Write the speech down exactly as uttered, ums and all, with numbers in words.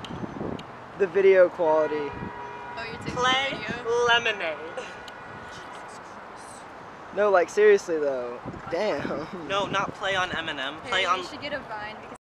the video quality. Oh, you're taking Play a video? lemonade. No, like seriously though. Damn. No, not play on Eminem. Play Harry, on. you should get a Vine because